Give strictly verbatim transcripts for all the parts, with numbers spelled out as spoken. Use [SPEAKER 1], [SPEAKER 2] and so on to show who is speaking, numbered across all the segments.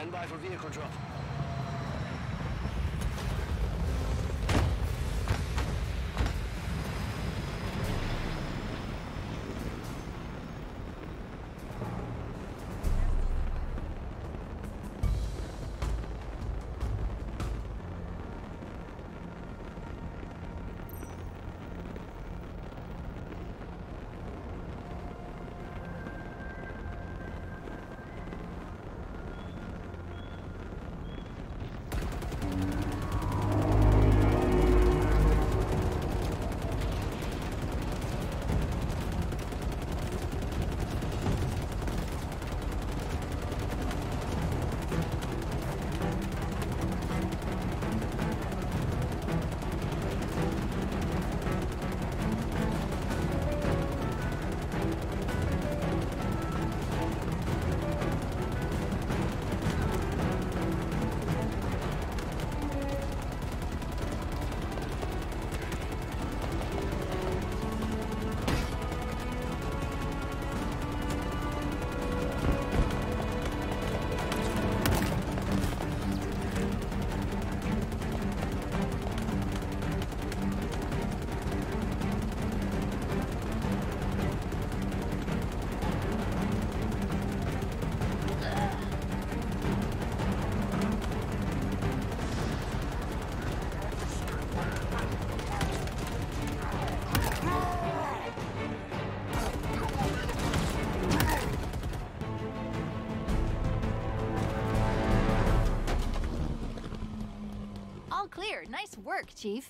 [SPEAKER 1] Stand by for vehicle drop.
[SPEAKER 2] Clear. Nice work, Chief.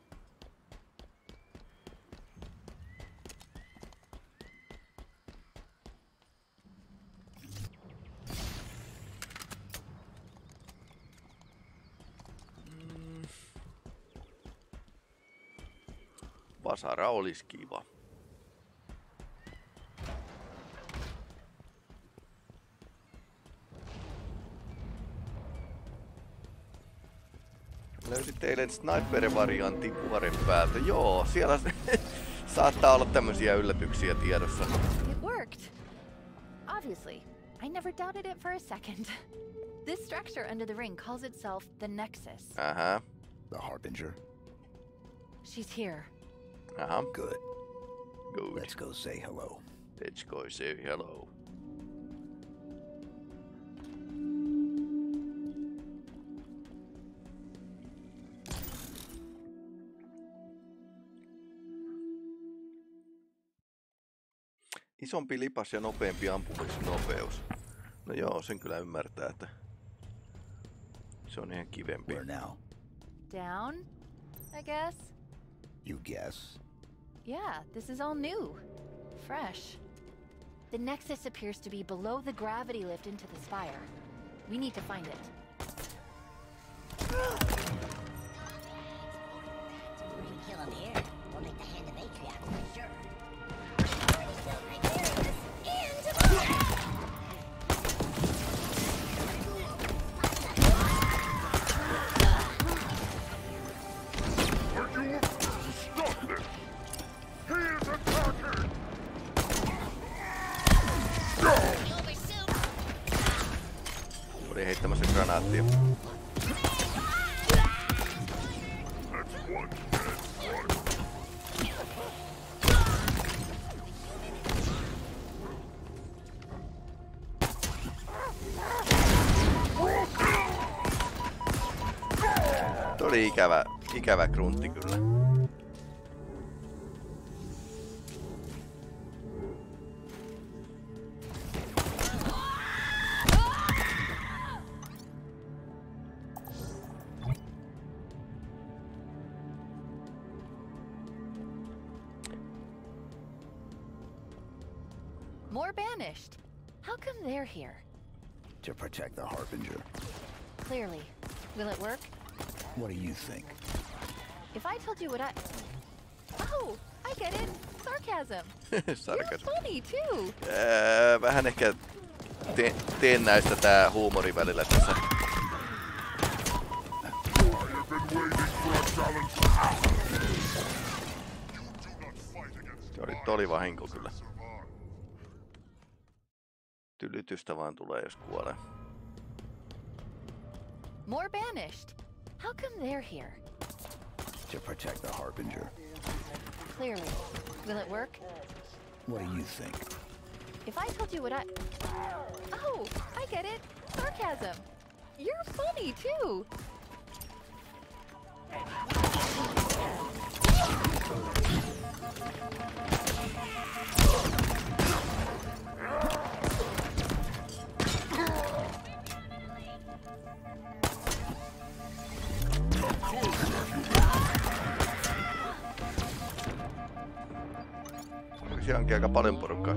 [SPEAKER 3] Vasara olisi kiva. Löysit eilen sniper-variantin kuoren päältä. Joo, siellä saattaa olla tämmöisiä yllätyksiä tiedossa.
[SPEAKER 2] It worked. Obviously, I never doubted it for a second. This structure under the ring calls itself the Nexus.
[SPEAKER 3] Uh-huh.
[SPEAKER 4] The Harbinger.
[SPEAKER 2] She's here.
[SPEAKER 3] Uh-huh.
[SPEAKER 4] Good.
[SPEAKER 3] Good.
[SPEAKER 4] Let's go say hello.
[SPEAKER 3] Let's go say hello. Isompi lipas ja nopeampi ampumisnopeus. No joo, sen kyllä ymmärtää, että se on ihan kivempi.
[SPEAKER 4] Where now?
[SPEAKER 2] Down, I guess.
[SPEAKER 4] You guess.
[SPEAKER 2] Yeah, this is all new. Fresh. The Nexus appears to be below the gravity lift into the spire. We need to find it.
[SPEAKER 5] Kill him here. We'll make the hand of Atriarch for sure.
[SPEAKER 3] Oli heittämässä granaattia. Oli ikävä, ikävä gruntti kyllä.
[SPEAKER 2] More banished. How come they're here?
[SPEAKER 4] To protect the Harbinger.
[SPEAKER 2] Clearly. Will it work?
[SPEAKER 4] What do you think?
[SPEAKER 2] If I told you what I... Oh, I get it. Sarcasm. You're funny too.
[SPEAKER 3] Ää, vähän ehkä te teen näistä tää huumori välillä tässä. Se oli toli vahinko kyllä. Tylytystä vaan tulee jos kuolee.
[SPEAKER 2] More banished. How come they're here?
[SPEAKER 4] To protect the Harbinger.
[SPEAKER 2] Clearly. Will it work?
[SPEAKER 4] What do you think?
[SPEAKER 2] If I told you what I... Oh, I get it. Sarcasm. You're funny, too.
[SPEAKER 3] Siellä onkin aika paljon porukkaa.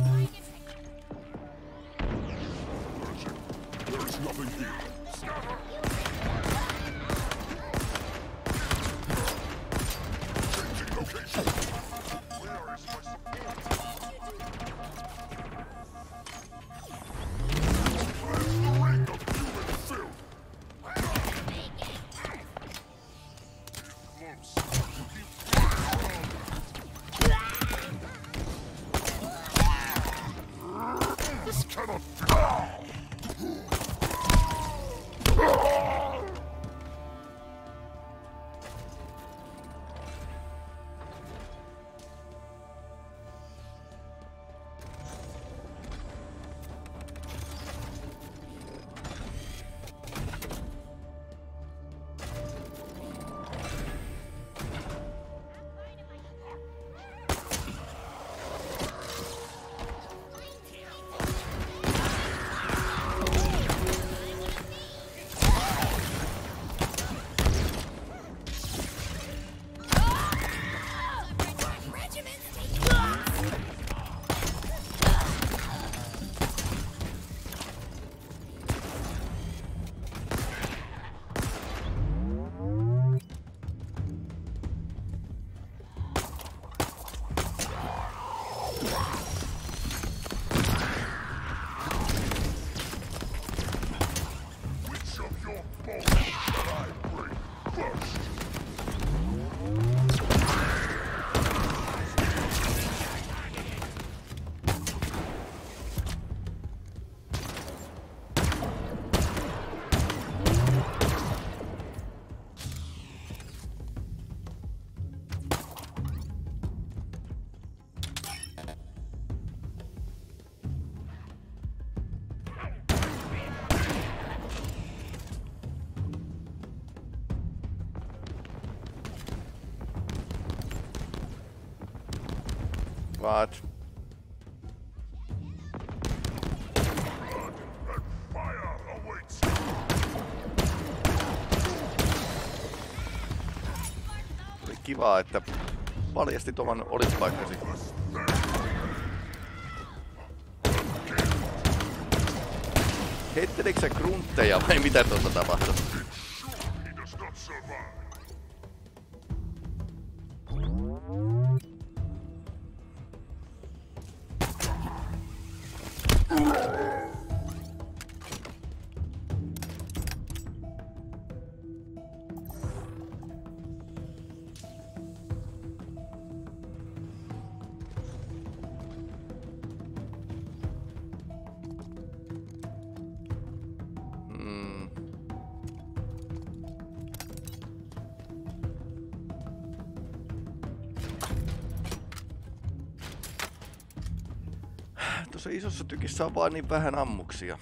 [SPEAKER 3] What? Oli kivaa, että paljastit oman olispaikkasi. Heittelikö sä gruntteja vai mitä tuossa tapahtui? Tuossa isossa tykissä on vaan niin vähän ammuksia.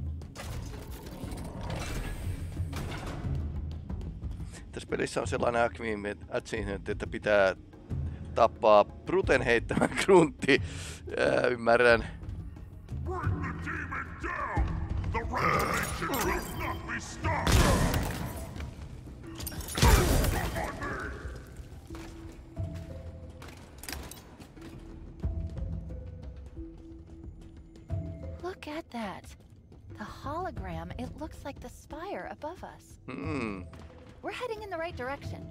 [SPEAKER 3] Tässä pelissä on sellainen achievement, että pitää tappaa bruten heittämän gruntti. Ää, ymmärrän.
[SPEAKER 2] Look at that. The hologram, it looks like the spire above us.
[SPEAKER 3] Hmm.
[SPEAKER 2] We're heading in the right direction.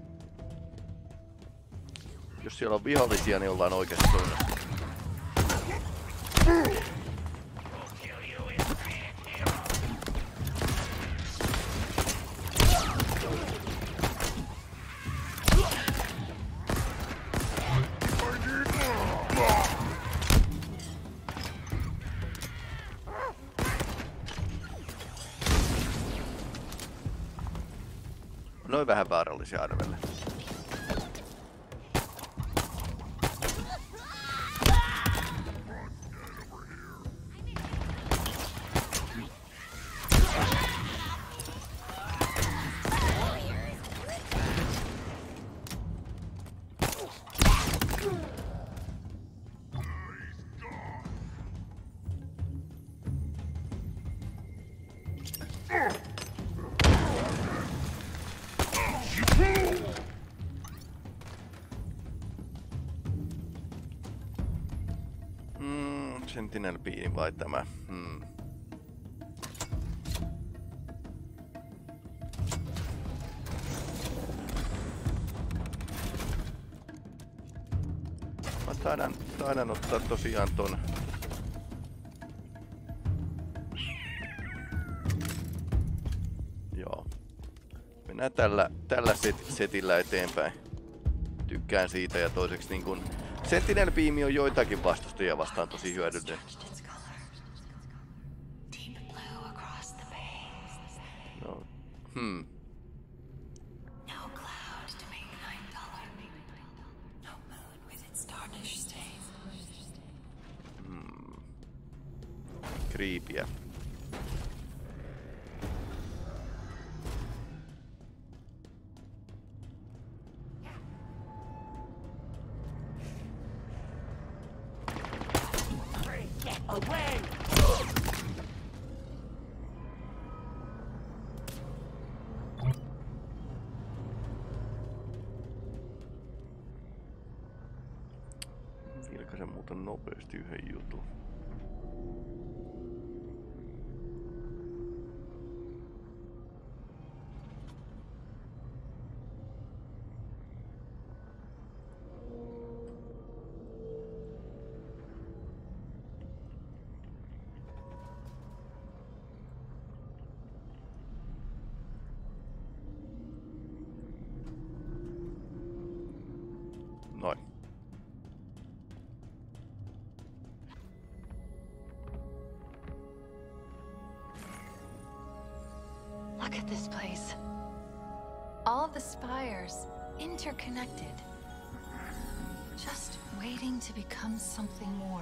[SPEAKER 3] Jos siellä on vihollisia, niin ollaan oikeassa suunnassa. Noin vähän vaarallisia arvelle. Sentinel Beam vai tämä? Hmm. Mä taidan, taidan ottaa tosiaan ton. Joo. Mennään tällä, tällä set, setillä eteenpäin. Tykkään siitä ja toiseksi niin kun Sentinel Beam on joitakin vastustajia vastaan tosi hyödyllinen. No, hmm. Hmm. Creepyä. Vilkaisen muuten nopeasti yhden jutun. Noin.
[SPEAKER 2] Look at this place. All the spires interconnected. Just waiting to become something more.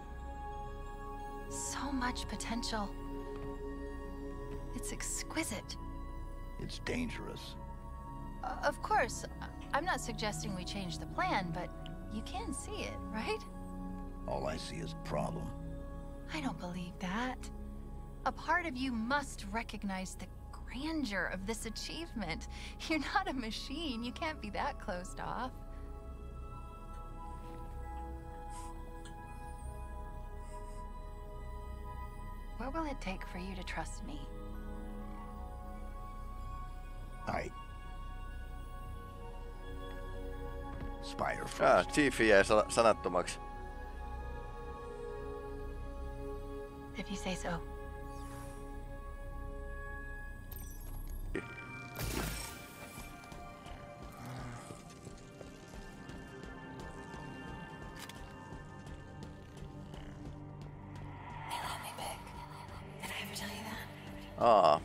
[SPEAKER 2] So much potential. It's exquisite.
[SPEAKER 4] It's dangerous.
[SPEAKER 2] Uh, of course, I'm not suggesting we change the plan, but you can see it, right?
[SPEAKER 4] All I see is a problem.
[SPEAKER 2] I don't believe that. A part of you must recognize the grandeur of this achievement. You're not a machine. You can't be that closed off. What will it take for you to trust me?
[SPEAKER 4] I... Spider first.
[SPEAKER 3] Ah, Chief jäi sa sanattomaksi.
[SPEAKER 2] If you say so.
[SPEAKER 3] Aa.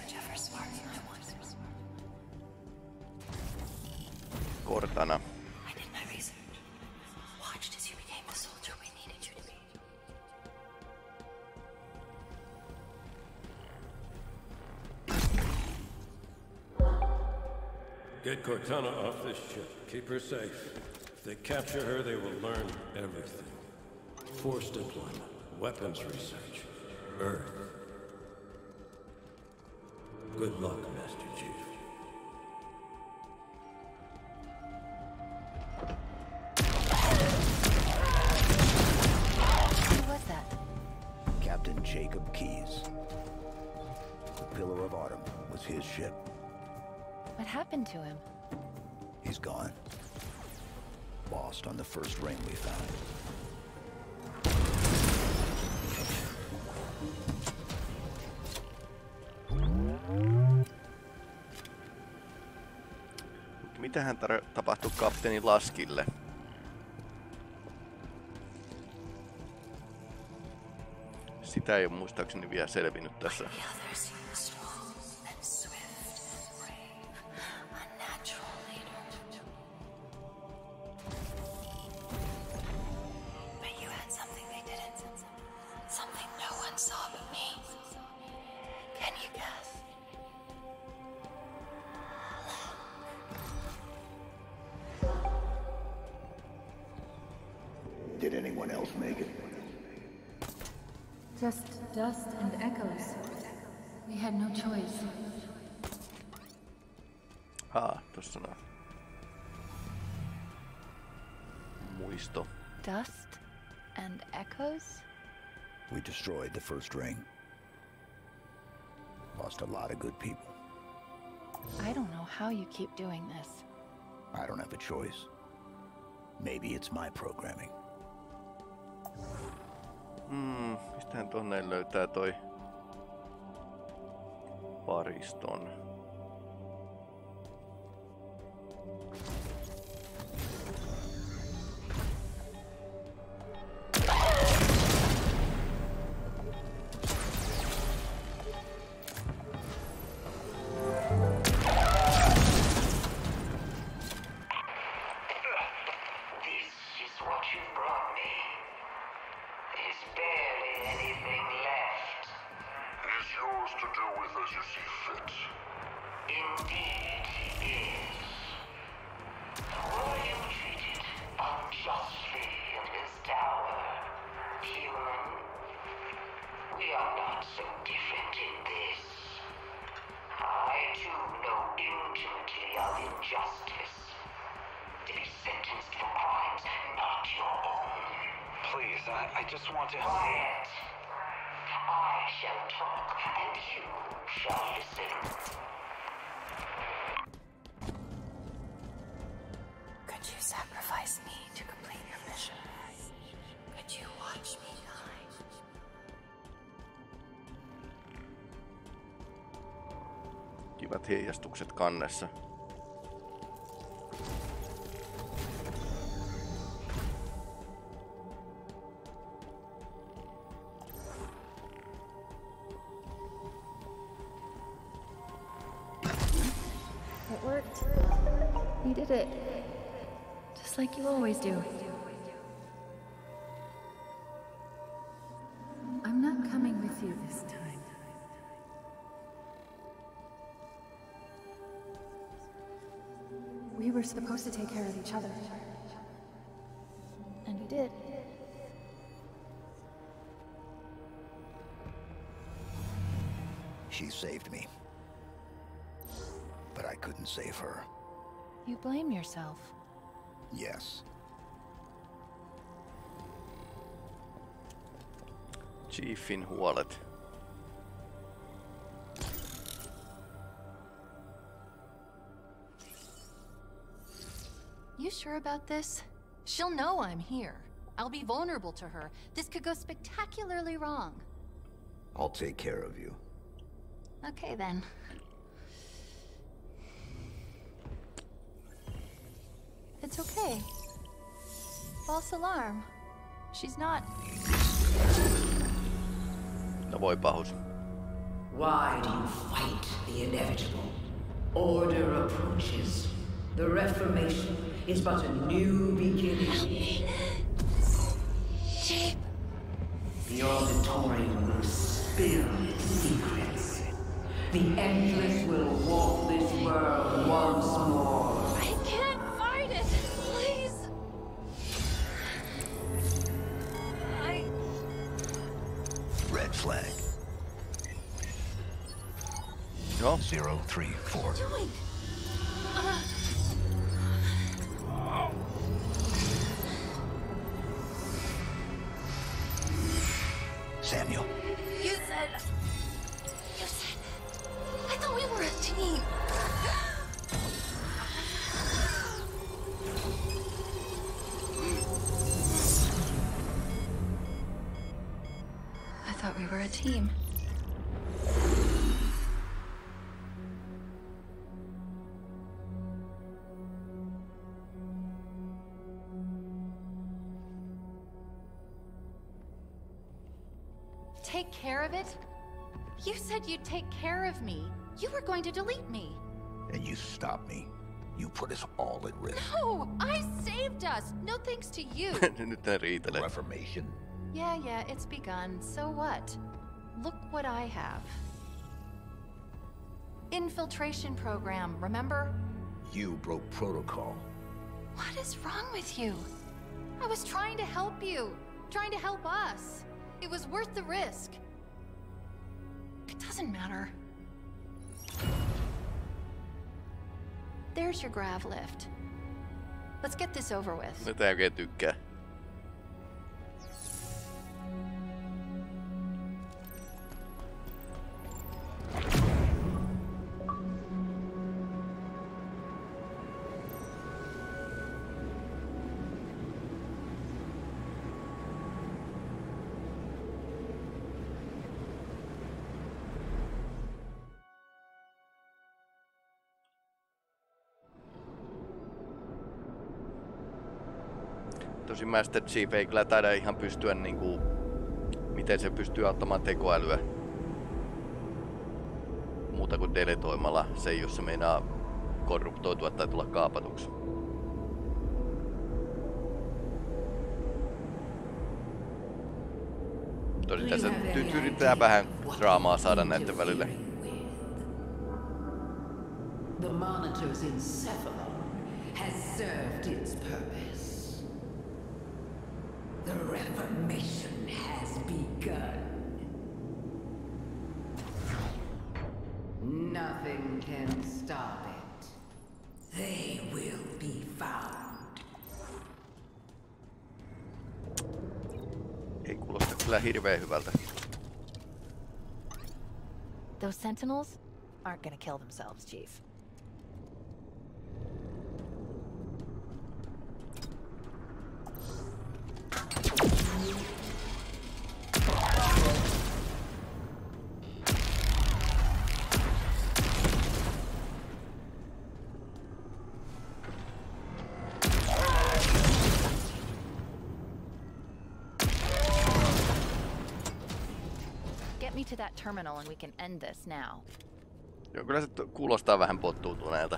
[SPEAKER 3] Cortana.
[SPEAKER 1] Get Cortana off this ship. Keep her safe. If they capture her, they will learn everything. Force deployment, weapons research, Earth. Good luck, Master Chief.
[SPEAKER 2] Who was that?
[SPEAKER 4] Captain Jacob Keyes. The Pillar of Autumn was his ship.
[SPEAKER 2] What happened to him?
[SPEAKER 4] He's gone. Lost on the first ring we found.
[SPEAKER 3] Mitähän tapahtui kapteeni Laskille? Sitä ei ole muistaakseni vielä selvinnyt tässä.
[SPEAKER 4] anyone else make it?
[SPEAKER 6] Just dust and echoes. We had no choice.
[SPEAKER 3] Ah, tossa näin. Muisto.
[SPEAKER 2] Dust and echoes?
[SPEAKER 4] We destroyed the first ring. Lost a lot of good people.
[SPEAKER 2] I don't know how you keep doing this.
[SPEAKER 4] I don't have a choice. Maybe it's my programming.
[SPEAKER 3] Hmm, mistähän tonne löytää toi pariston?
[SPEAKER 7] I just want to...
[SPEAKER 8] Quiet. I shall talk, and you shall listen.
[SPEAKER 2] Could you sacrifice me to complete your mission? Could you watch me die?
[SPEAKER 3] Kivat heijastukset kannessa.
[SPEAKER 6] You did it. Just like you always do. I'm not coming with you this time. We were supposed to take care of each other. And we did.
[SPEAKER 4] She saved me. But I couldn't save her.
[SPEAKER 2] You blame yourself.
[SPEAKER 4] Yes.
[SPEAKER 3] Chiefin huolet.
[SPEAKER 2] You sure about this? She'll know I'm here. I'll be vulnerable to her. This could go spectacularly wrong.
[SPEAKER 4] I'll take care of you.
[SPEAKER 2] Okay then. It's okay. False alarm. She's not...
[SPEAKER 3] No voi pahus.
[SPEAKER 8] Why do you fight the inevitable? Order approaches. The Reformation is but a new beginning.
[SPEAKER 2] Jeep.
[SPEAKER 8] The auditorium will spill its secrets. The Endless will walk this world once more.
[SPEAKER 2] I can't fight it! Please! I...
[SPEAKER 4] Red flag.
[SPEAKER 3] No.
[SPEAKER 4] Zero, three, four.
[SPEAKER 2] What are you doing? Uh...
[SPEAKER 4] Samuel.
[SPEAKER 2] You said... You said... I thought we were a team. I thought we were a team. Take care of it? You said you'd take care of me. You were going to delete me.
[SPEAKER 4] And you stopped me. You put us all at risk.
[SPEAKER 2] No! I saved us! No thanks to you!
[SPEAKER 3] Nyt ne riitelee.
[SPEAKER 4] Reformation.
[SPEAKER 2] Yeah, yeah, it's begun. So what? Look what I have. Infiltration program, remember?
[SPEAKER 4] You broke protocol.
[SPEAKER 2] What is wrong with you? I was trying to help you. trying to help us. It was worth the risk. It doesn't matter. There's your grav lift. Let's get this over with.
[SPEAKER 3] Nyt ei oikein tykkää. Tosin Master Chief ei kyllä taida ihan pystyä niinku, miten se pystyy auttamaan tekoälyä muuta kuin deletoimalla se, jos se meinaa korruptoitua tai tulla kaapatuksi. Tosin tässä nyt yritetään vähän draamaa saada näiden välille.
[SPEAKER 8] The monitor's encephalon has served its purpose. The reformation has begun. Nothing can stop it. They will be found.
[SPEAKER 3] Ei kuulosta kyllä hirveän hyvältä.
[SPEAKER 2] Those sentinels aren't gonna kill themselves, Chief. To that terminal and we can end this now.
[SPEAKER 3] Joo, kyllä se kuulostaa vähän pottuutuneelta.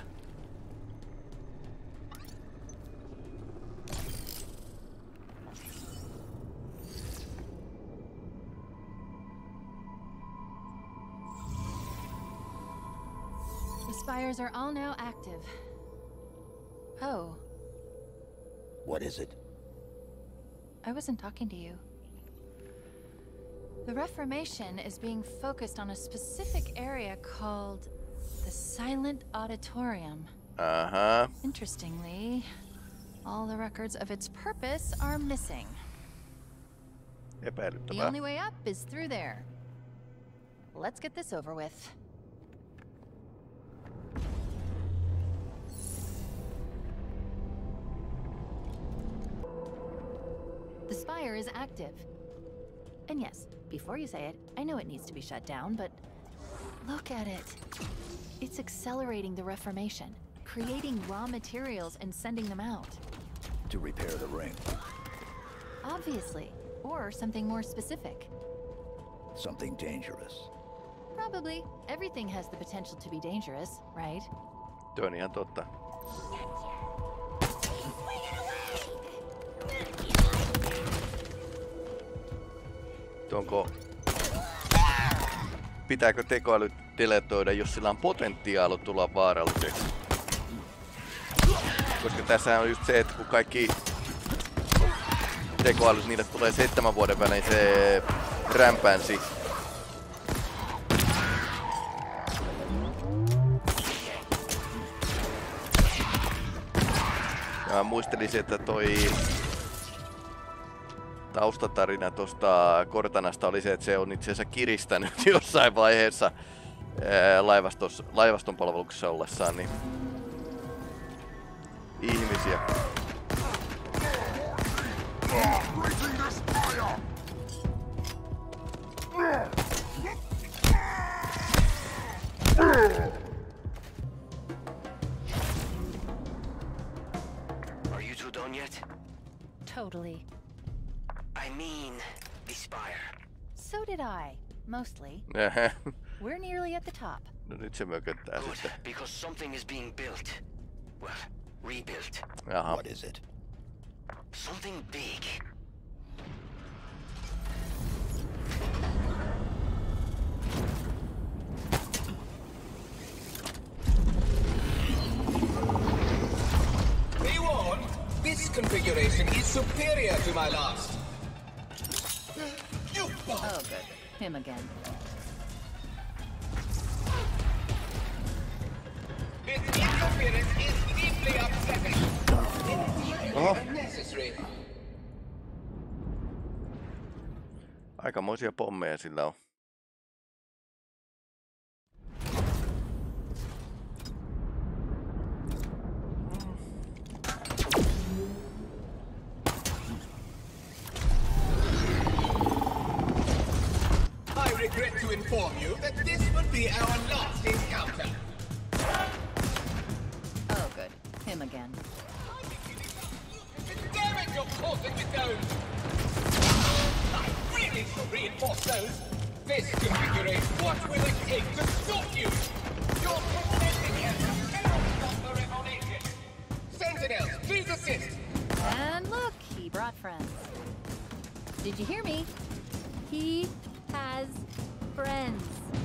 [SPEAKER 2] The spires are all now active. Oh.
[SPEAKER 4] What is it?
[SPEAKER 2] I wasn't talking to you. The Reformation is being focused on a specific area called the Silent Auditorium.
[SPEAKER 3] Uh-huh.
[SPEAKER 2] Interestingly, all the records of its purpose are missing. The only way up is through there. Let's get this over with. The spire is active. And yes, before you say it, I know it needs to be shut down, but look at it. It's accelerating the Reformation, creating raw materials and sending them out.
[SPEAKER 4] To repair the ring.
[SPEAKER 2] Obviously, or something more specific.
[SPEAKER 4] Something dangerous.
[SPEAKER 2] Probably. Everything has the potential to be dangerous, right?
[SPEAKER 3] Tuo on ihan totta. Onko... Pitääkö tekoäly deletoida, jos sillä on potentiaalu tulla vaaralliseksi? Koska tässä on just se, että kun kaikki tekoälyt, niille tulee seitsemän vuoden välein se rämpänsi. Ja muistelisin, että toi taustatarina tuosta Cortanasta oli se, että se on itse asiassa kiristänyt jossain vaiheessa laivastos, laivaston palveluksessa ollessaan niin ihmisiä.
[SPEAKER 9] Are you two done yet?
[SPEAKER 2] Totally.
[SPEAKER 9] I mean, the spire.
[SPEAKER 2] So did I, mostly. We're nearly at the top.
[SPEAKER 3] No nyt se mököttää
[SPEAKER 9] Good,
[SPEAKER 3] sitten.
[SPEAKER 9] because something is being built. Well, rebuilt.
[SPEAKER 3] Jaha.
[SPEAKER 4] What is it?
[SPEAKER 9] Something big.
[SPEAKER 10] Be warned, this configuration is superior to my last.
[SPEAKER 2] Oh, good. Him again.
[SPEAKER 10] This interference is deeply upsetting.
[SPEAKER 3] Oho.
[SPEAKER 10] Unnecessary.
[SPEAKER 3] Aikamoisia pommeja sillä on.
[SPEAKER 10] I regret to inform you that this would be our last encounter.
[SPEAKER 2] Oh, good. Him again.
[SPEAKER 10] Damn it, you're causing me those! I really should reinforce those! This configuration, what will it take to stop you? You're preventing us from stop the reformation! Sentinels, please assist!
[SPEAKER 2] And look, he brought friends. Did you hear me? He has friends.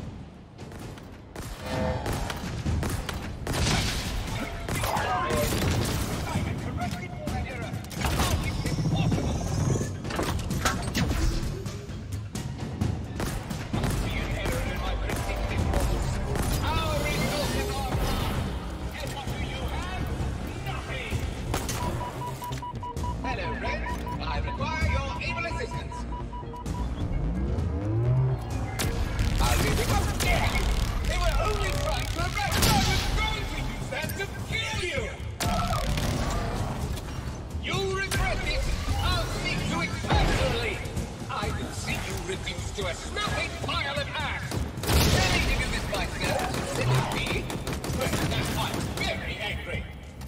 [SPEAKER 10] To a smelting pile of ash! Ready to do this myself, silly me? Well, that's why I'm very angry.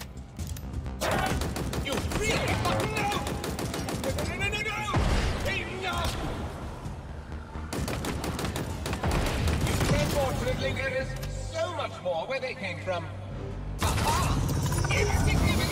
[SPEAKER 10] You really fucking know! No, no, no, no, no! Enough! You unfortunately there is so much more where they came from. Aha! Insignificant!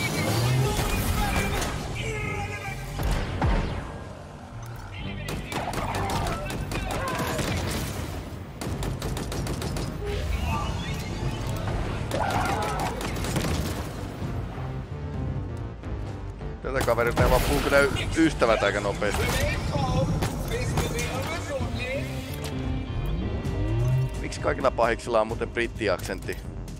[SPEAKER 3] Tätä kaverilta ne loppuu kyllä ystävät aika nopeasti. Miksi kaikilla pahiksilla on muuten brittiaksentti?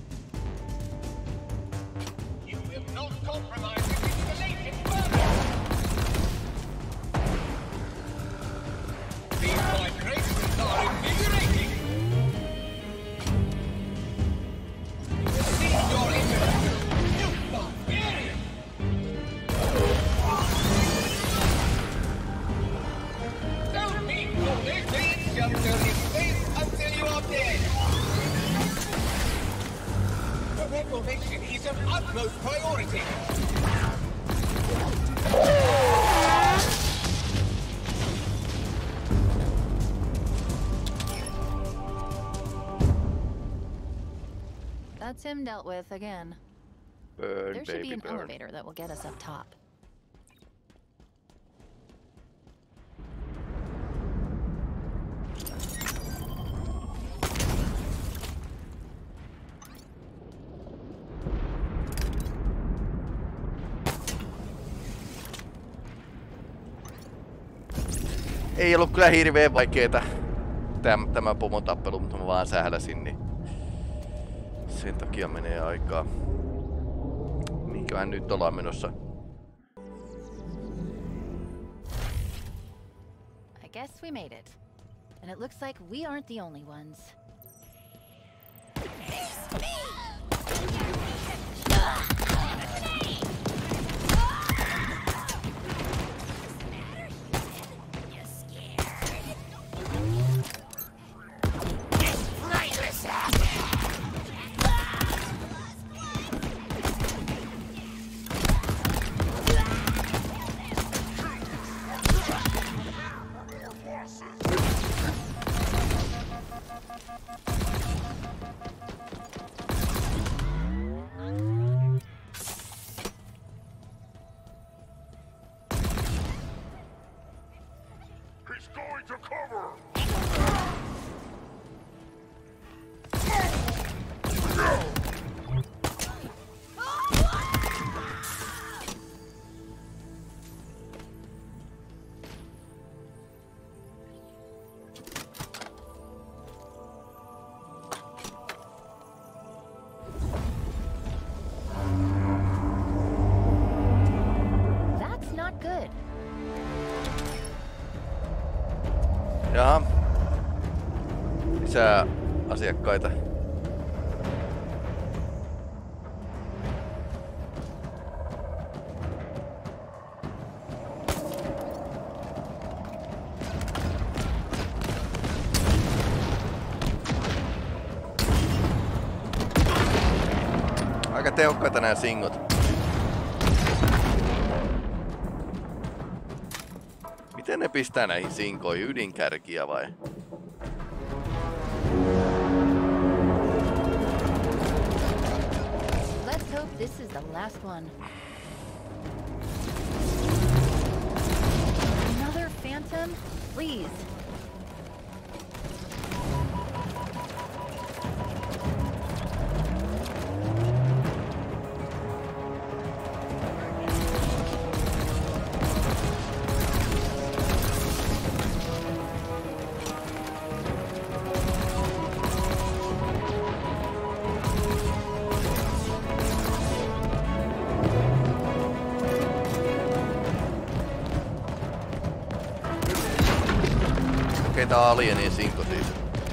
[SPEAKER 10] Is of utmost priority.
[SPEAKER 2] That's him dealt with again.
[SPEAKER 3] Burn,
[SPEAKER 2] there should
[SPEAKER 3] baby,
[SPEAKER 2] be an
[SPEAKER 3] burn.
[SPEAKER 2] elevator that will get us up top.
[SPEAKER 3] Ei ollut kyllä hirveen vaikeeta tämä, tämä pomon tappelu, mutta mä vaan sähläsin, niin sen takia menee aikaa. Minkähän nyt ollaan menossa?
[SPEAKER 2] I guess we made it. And it looks like we aren't the only ones. It's me!
[SPEAKER 3] Jaha. Lisää asiakkaita. Aika tehokkaita nää singot. Miten ne pistää näihin sinkoihin? Ydinkärkiä vai?
[SPEAKER 2] Let's hope this is the last one. Another phantom? Please.
[SPEAKER 3] Tää on Alienin sinko siis.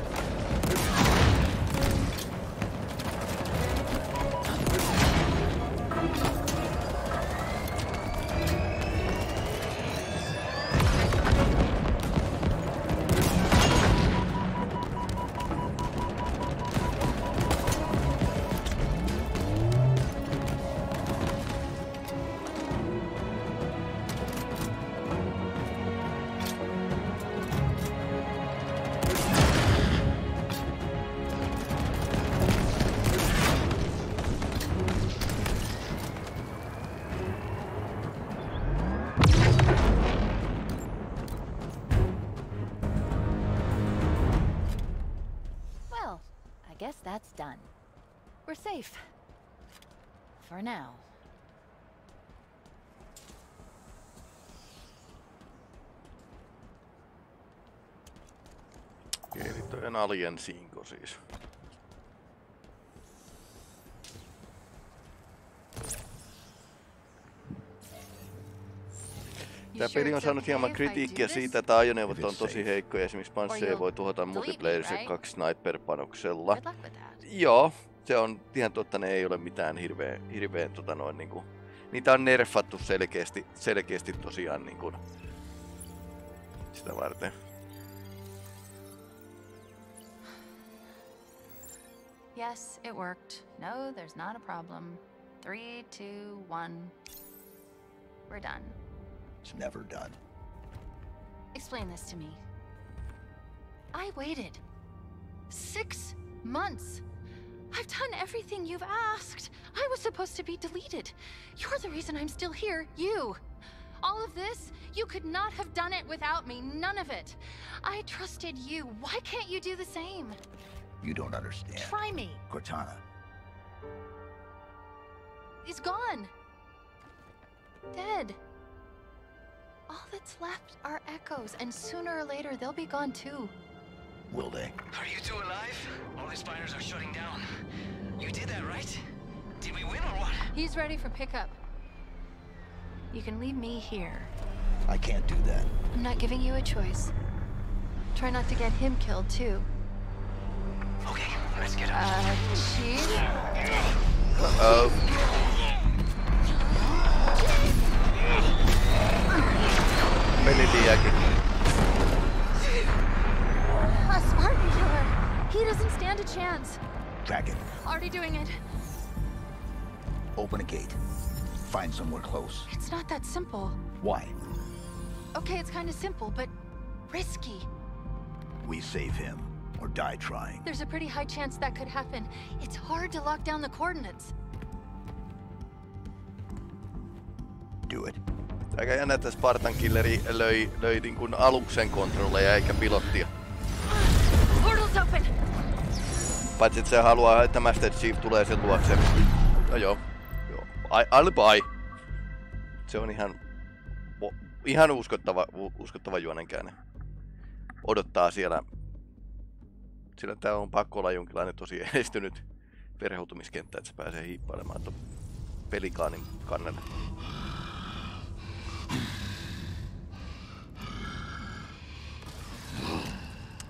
[SPEAKER 2] Guess that's done. We're safe. For now.
[SPEAKER 3] Eli toi on Alien sinko siis. Tää peli on saanut hieman kritiikkiä siitä, että ajoneuvot on tosi heikkoja. Esimerkiksi Pantsee voi tuhota multiplayerissa kaksi sniper-panoksella. Joo, se on ihan totta, ne ei ole mitään hirveän, hirveän tota noin niinku... Niitä on nerfattu selkeästi, selkeästi tosiaan niinku... Sitä varten.
[SPEAKER 2] Yes, it worked. No, there's not a problem. Three, two, one. We're done.
[SPEAKER 4] It's never done.
[SPEAKER 2] Explain this to me. I waited six months. I've done everything you've asked. I was supposed to be deleted. You're the reason I'm still here. You. All of this, you could not have done it without me. None of it. I trusted you. Why can't you do the same?
[SPEAKER 4] You don't understand.
[SPEAKER 2] Try me.
[SPEAKER 4] Cortana.
[SPEAKER 2] He's gone. Dead. All that's left are echoes, and sooner or later they'll be gone too.
[SPEAKER 4] Will they?
[SPEAKER 9] Are you two alive? All the spiders are shutting down. You did that, right? Did we win or what?
[SPEAKER 2] He's ready for pickup. You can leave me here.
[SPEAKER 4] I can't do that.
[SPEAKER 2] I'm not giving you a choice. Try not to get him killed too.
[SPEAKER 9] Okay, let's get out.
[SPEAKER 2] Uh, Chief?
[SPEAKER 3] Uh-oh. Meni liiakin.
[SPEAKER 2] A Spartan killer. He doesn't stand a chance.
[SPEAKER 4] Track it.
[SPEAKER 2] Already doing it.
[SPEAKER 4] Open a gate. Find somewhere close.
[SPEAKER 2] It's not that simple.
[SPEAKER 4] Why?
[SPEAKER 2] Okay, it's kind of simple, but risky.
[SPEAKER 4] We save him, or die trying.
[SPEAKER 2] There's a pretty high chance that could happen. It's hard to lock down the coordinates.
[SPEAKER 4] Do it.
[SPEAKER 3] Aika jännä, että Spartan Killeri löi, löi niin kuin aluksen kontrolleja eikä pilottia.
[SPEAKER 2] Portal's open.
[SPEAKER 3] Paitsi että se haluaa, että Master Chief tulee sen luokse. No joo. Joo. I'll buy. Se on ihan... Ihan uskottava, uskottava juonenkäänne. Odottaa siellä... Sillä tää on pakko olla jonkinlainen tosi edistynyt verhoutumiskenttä, että se pääsee hiippailemaan tuon pelikaanin kannelle.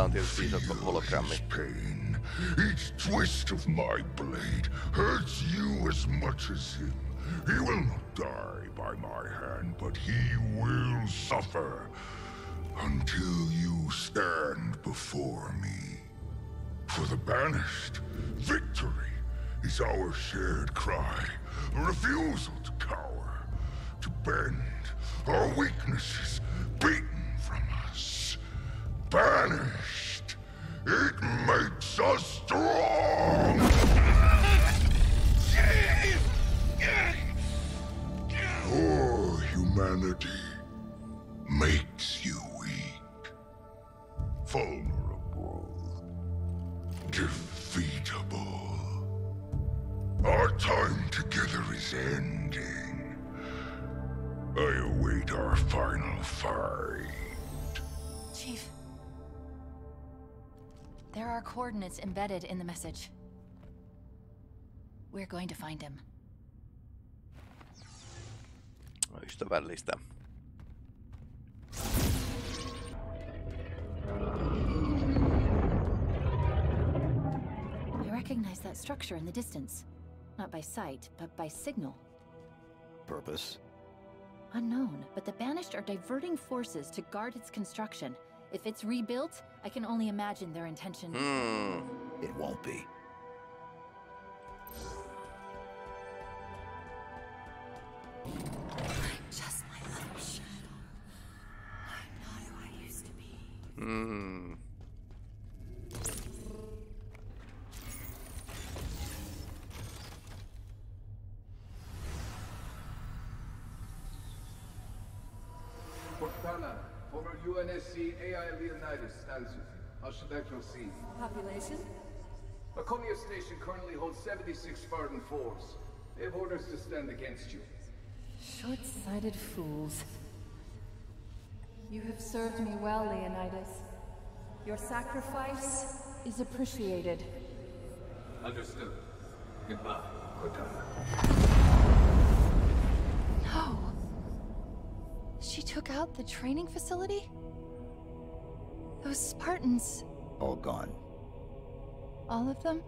[SPEAKER 3] Täällä on tietysti isot hologrammit.
[SPEAKER 11] Pain. Each twist of my blade hurts you as much as him. He will not die by my hand, but he will suffer until you stand before me. For the banished, victory is our shared cry, a refusal to cower, to bend our weaknesses beaten from us. Banished, it makes us strong! Your humanity makes you weak, vulnerable, defeatable. Our time together is ending. I await our final fight.
[SPEAKER 2] Chief. There are coordinates embedded in the message. We're going to find him.
[SPEAKER 3] Ystävällistä.
[SPEAKER 2] I recognize that structure in the distance. Not by sight, but by signal.
[SPEAKER 4] Purpose?
[SPEAKER 2] Unknown, but the Banished are diverting forces to guard its construction. If it's rebuilt, I can only imagine their intention.
[SPEAKER 3] Hmm.
[SPEAKER 4] It won't be.
[SPEAKER 6] Just my other shadow. I'm not who I used to be.
[SPEAKER 3] Hmm.
[SPEAKER 12] Cortana, over U N S C A I Leonidas stands with you. How should I proceed?
[SPEAKER 13] Population?
[SPEAKER 12] Laconia Station currently holds seventy-six Spartan fours. They have orders to stand against you.
[SPEAKER 13] Short-sighted fools. You have served me well, Leonidas. Your sacrifice is appreciated.
[SPEAKER 12] Understood. Goodbye, Cortana.
[SPEAKER 2] No. She took out the training facility? Those Spartans...
[SPEAKER 4] All gone.
[SPEAKER 2] All of them?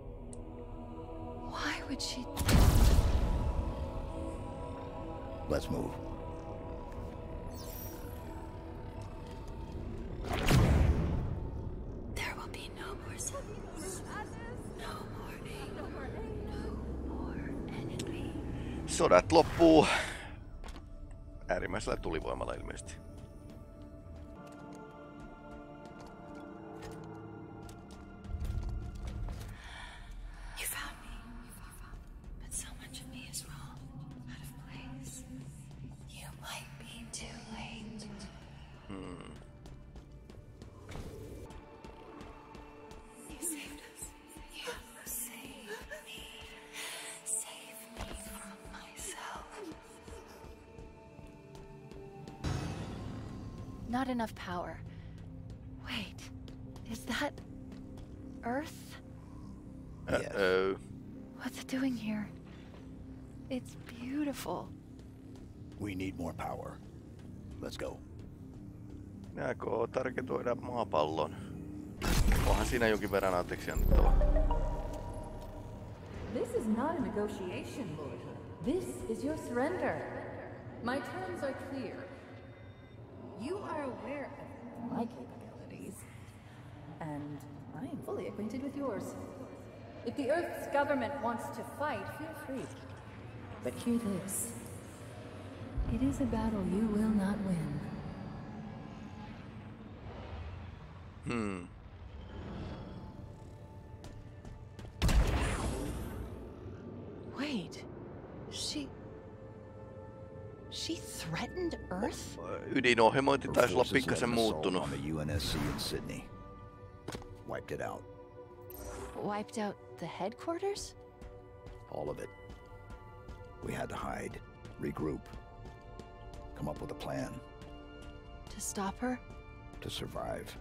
[SPEAKER 2] Why would she...
[SPEAKER 4] Let's move.
[SPEAKER 6] There will be no more sadness. No more pain. No more enemy.
[SPEAKER 3] Sodat loppuu äärimmäisellä tulivoimalla ilmeisesti.
[SPEAKER 6] You found me. But so much of me is wrong. Out of place. You might be too late.
[SPEAKER 3] Hmm.
[SPEAKER 6] You saved us. You saved me. Save me from myself.
[SPEAKER 2] Not enough power. Wait, is that... Earth?
[SPEAKER 3] Uh-oh.
[SPEAKER 2] What's it doing here? It's beautiful.
[SPEAKER 4] We need more power. Let's go.
[SPEAKER 3] Jääkö targetoida maapallon? Onhan siinä jonkin verran anteeksi annettava.
[SPEAKER 13] This is not a negotiation, Lord. This is your surrender. My terms are clear. You are aware of my capabilities, and I am fully acquainted with yours. If the Earth's government wants to fight, feel free. But hear this. It is a battle you will not win.
[SPEAKER 3] Hmm.
[SPEAKER 2] Wait, she... She threatened Earth?
[SPEAKER 3] Ydinohjelmointi
[SPEAKER 4] Her
[SPEAKER 3] taisi olla
[SPEAKER 4] forces led
[SPEAKER 3] pikkasen
[SPEAKER 4] an assault
[SPEAKER 3] muuttunut.
[SPEAKER 4] on the U N S C in Sydney. Wiped it out.
[SPEAKER 2] Wiped out the headquarters?
[SPEAKER 4] All of it. We had to hide, regroup, come up with a plan
[SPEAKER 2] To stop her?
[SPEAKER 4] to survive.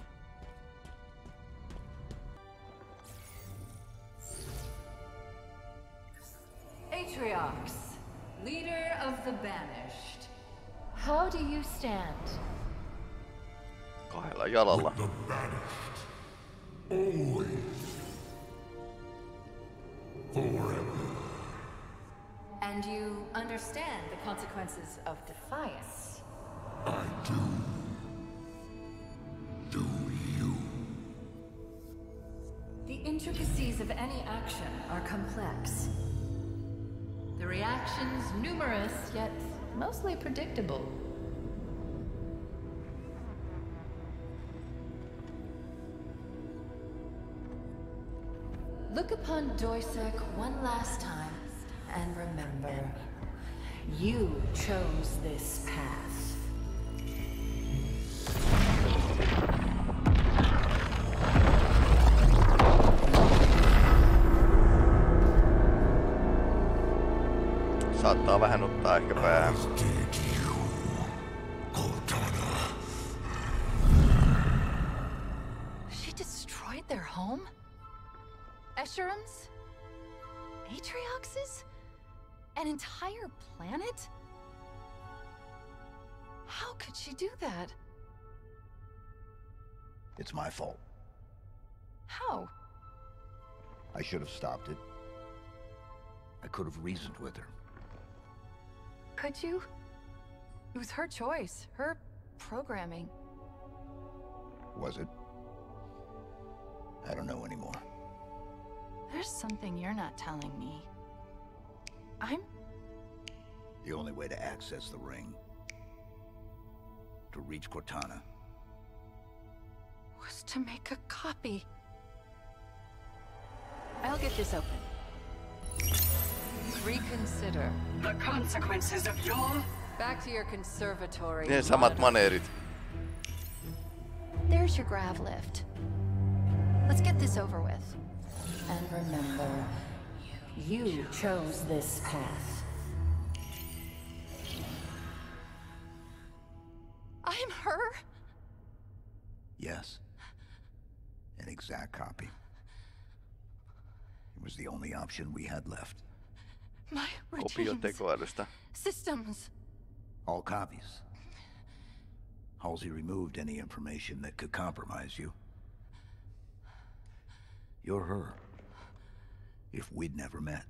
[SPEAKER 13] Atriox, leader of the Banished. How do you stand?
[SPEAKER 3] Kahdella jalalla.
[SPEAKER 13] And you understand the consequences of defiance.
[SPEAKER 11] I do. Do you?
[SPEAKER 13] The intricacies of any action are complex. The reactions numerous, yet mostly predictable. Look upon Doisek one last time, and remember, you chose this path.
[SPEAKER 3] Saattaa vähän ottaa ehkä päähän.
[SPEAKER 2] She destroyed their home? Escherums? Atrioxes? An entire planet? How could she do that?
[SPEAKER 4] It's my fault.
[SPEAKER 2] How?
[SPEAKER 4] I should have stopped it. I could have reasoned with her.
[SPEAKER 2] Could you? It was her choice, her programming.
[SPEAKER 4] Was it? I don't know anymore.
[SPEAKER 2] There's something you're not telling me. I'm...
[SPEAKER 4] The only way to access the ring, to reach Cortana,
[SPEAKER 2] was to make a copy. I'll get this open. Reconsider.
[SPEAKER 8] The consequences of your...
[SPEAKER 2] Back to your conservatory.
[SPEAKER 3] Ne samat maneerit.
[SPEAKER 2] There's your grav lift. Let's get this over with.
[SPEAKER 13] And remember, you chose this path.
[SPEAKER 2] I'm her?
[SPEAKER 4] Yes. An exact copy. It was the only option we had left.
[SPEAKER 2] My routines. Systems.
[SPEAKER 4] All copies. Halsey removed any information that could compromise you. You're her. If we'd never met.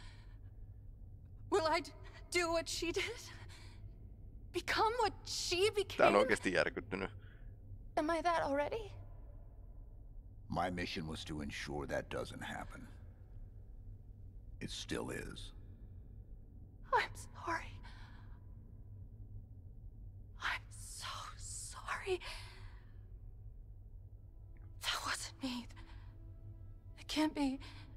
[SPEAKER 2] Will I do what she did? Become what she became?
[SPEAKER 3] Tää on oikeesti järkyttynyt.
[SPEAKER 2] Am I that already?
[SPEAKER 4] My mission was to ensure that doesn't happen. It still is.
[SPEAKER 2] I'm sorry. I'm so sorry. That wasn't me. It can't be.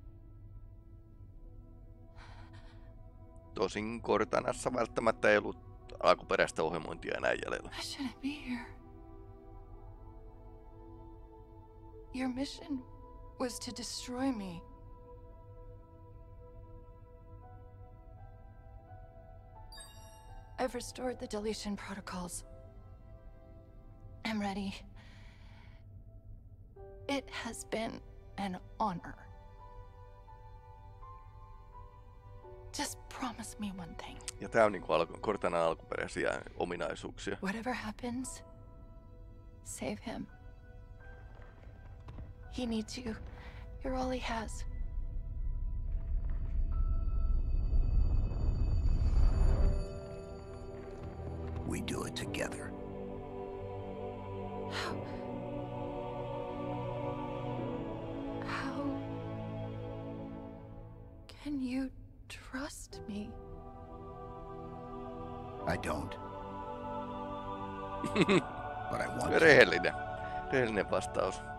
[SPEAKER 3] Tosin Cortanassa välttämättä ei ollut alkuperäistä ohjelmointia enää jäljellä.
[SPEAKER 2] I shouldn't be here. Your mission was to destroy me. I've restored the deletion protocols. I'm ready. It has been an honor. Just promise me one thing.
[SPEAKER 3] Ja tää on niinku alku, Cortanan alkuperäisiä ominaisuuksia.
[SPEAKER 2] Whatever happens, save him. He needs you. You're all he has.
[SPEAKER 4] We do it together.
[SPEAKER 2] How? How can you trust me?
[SPEAKER 4] I don't. But I want to.
[SPEAKER 3] Rehellinen. Rehellinen vastaus.